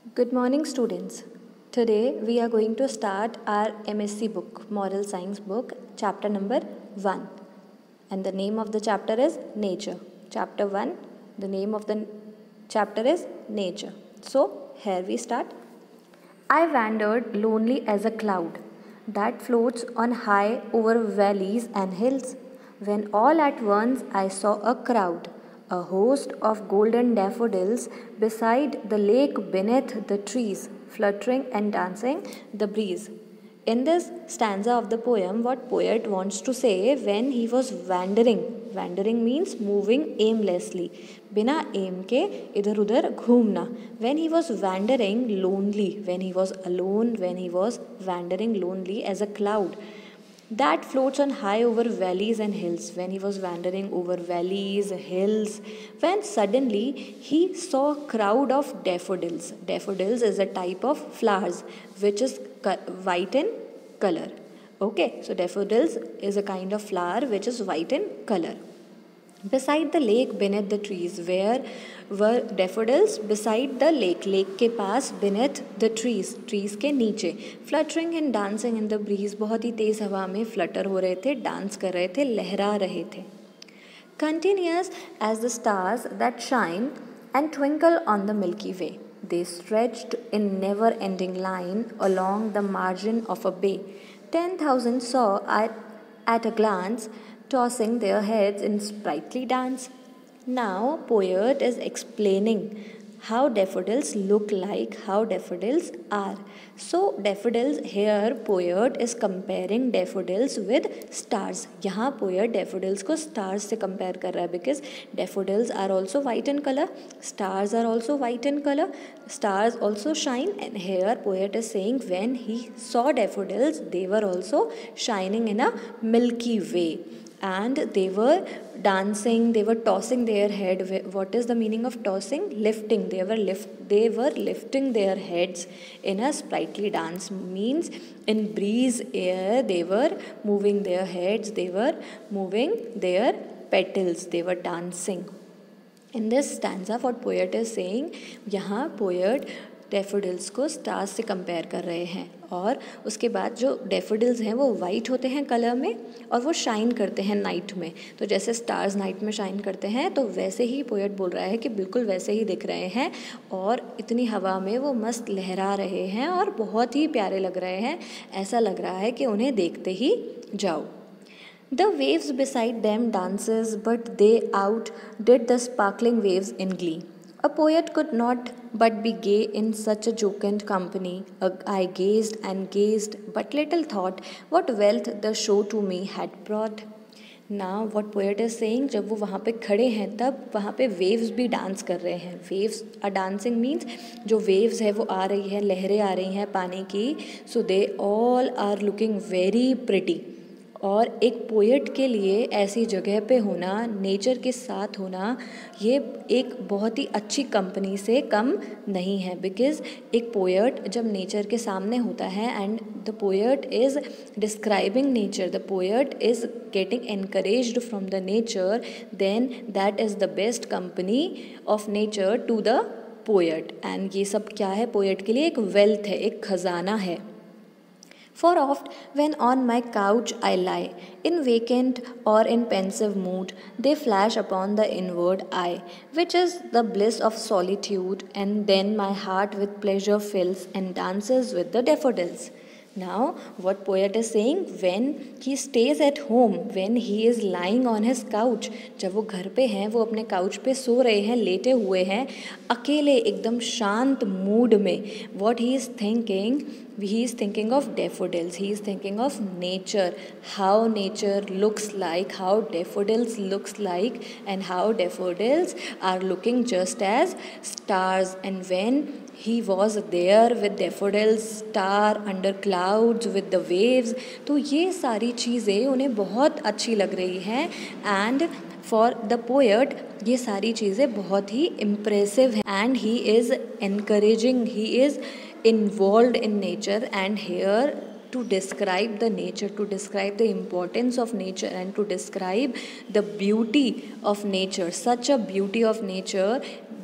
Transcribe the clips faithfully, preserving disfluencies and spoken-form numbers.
Good morning, students. Today we are going to start our M S c book, Moral Science book, chapter number one. And the name of the chapter is Nature. Chapter one, the name of the chapter is Nature. So, here we start. I wandered lonely as a cloud that floats on high over valleys and hills, when all at once I saw a crowd, a host of golden daffodils beside the lake beneath the trees, fluttering and dancing the breeze. In this stanza of the poem, what poet wants to say when he was wandering, wandering means moving aimlessly, बिना aim के इधर उधर घूमना. When he was wandering lonely, when he was alone, when he was wandering lonely as a cloud that floats on high over valleys and hills, when he was wandering over valleys, hills, when suddenly he saw a crowd of daffodils. Daffodils is a type of flowers which is white in color. Okay, so daffodils is a kind of flower which is white in color. Beside the lake beneath the trees, where were daffodils? Beside the lake, lake के पास beneath the trees, trees के नीचे, fluttering and dancing in the breeze, बहुत ही तेज हवा में flutter हो रहे थे, dance कर रहे थे, लहरा रहे थे. Continuous as the stars that shine and twinkle on the Milky Way, they stretched in never-ending line along the margin of a bay. Ten thousand saw at, at a glance, tossing their heads in sprightly dance. Now, poet is explaining how daffodils look like, how daffodils are. So, daffodils here, poet is comparing daffodils with stars. यहाँ poet daffodils को stars से compare कर रहा है because daffodils are also white in color, stars are also white in color, stars also shine, and here poet is saying when he saw daffodils, they were also shining in a milky way. And they were dancing, they were tossing their head. What is the meaning of tossing? Lifting. They were lift they were lifting their heads in a sprightly dance. Means in breeze air they were moving their heads, they were moving their petals, they were dancing. In this stanza what poet is saying, यहाँ poet daffodils को stars से compare कर रहे हैं और उसके बाद जो डेफोडिल्स हैं वो वाइट होते हैं कलर में और वो शाइन करते हैं नाइट में. तो जैसे स्टार्स नाइट में शाइन करते हैं तो वैसे ही पोएट बोल रहा है कि बिल्कुल वैसे ही दिख रहे हैं और इतनी हवा में वो मस्त लहरा रहे हैं और बहुत ही प्यारे लग रहे हैं. ऐसा लग रहा है कि उन्हें देखते ही जाओ. The waves beside them dances, but they outdid the sparkling waves in glee. A poet could not but be gay in such a jocund company. I gazed and gazed, but little thought what wealth the show to me had brought. Now what poet is saying, जब वो वहाँ पे खड़े हैं तब वहाँ पे waves भी dance कर रहे हैं. Waves are dancing means जो waves है वो आ रही है, लहरें आ रही हैं पानी की. So they all are looking very pretty. और एक पोएट के लिए ऐसी जगह पे होना, नेचर के साथ होना, ये एक बहुत ही अच्छी कंपनी से कम नहीं है. बिकॉज़ एक पोएट जब नेचर के सामने होता है and the poet is describing nature, the poet is getting encouraged from the nature, then that is the best company of nature to the poet. And ये सब क्या है पोएट के लिए? एक वेल्थ है, एक खजाना है. For oft, when on my couch I lie, in vacant or in pensive mood, they flash upon the inward eye, which is the bliss of solitude, and then my heart with pleasure fills and dances with the daffodils. Now, what poet is saying, when he stays at home, when he is lying on his couch, जब वो घर पे हैं, वो अपने couch पे सो रहे हैं, लेटे हुए हैं, अकेले एकदम शांत mood में, what he is thinking, he is thinking of daffodils, he is thinking of nature, how nature looks like, how daffodils looks like, and how daffodils are looking just as stars. And when he was there with daffodils, star under clouds with the waves, तो ये सारी चीज़ें उन्हें बहुत अच्छी लग रही हैं. एंड फॉर द पोएट ये सारी चीज़ें बहुत ही इम्प्रेसिव हैं. And he is encouraging, he is involved in nature, and here to describe the nature, to describe the importance of nature, and to describe the beauty of nature, such a beauty of nature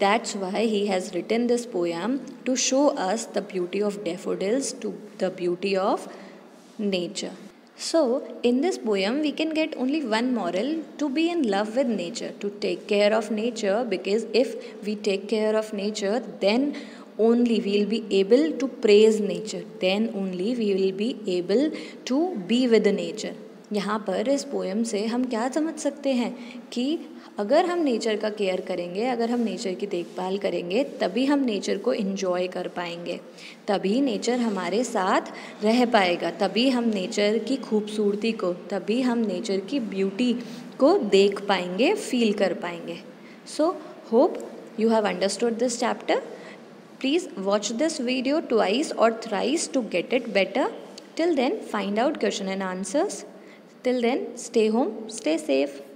That's why he has written this poem to show us the beauty of daffodils, to the beauty of nature. So, in this poem, we can get only one moral: to be in love with nature, to take care of nature, because if we take care of nature, then only we will be able to praise nature, then only we will be able to be with the nature. यहाँ पर इस poem से हम क्या समझ सकते हैं कि अगर हम नेचर का केयर करेंगे, अगर हम नेचर की देखभाल करेंगे, तभी हम नेचर को एंजॉय कर पाएंगे, तभी नेचर हमारे साथ रह पाएगा, तभी हम नेचर की खूबसूरती को, तभी हम नेचर की ब्यूटी को देख पाएंगे, फील कर पाएंगे. So hope you have understood this chapter. Please watch this video twice or thrice to get it better. Till then, find out question and answers. Till then, stay home, stay safe.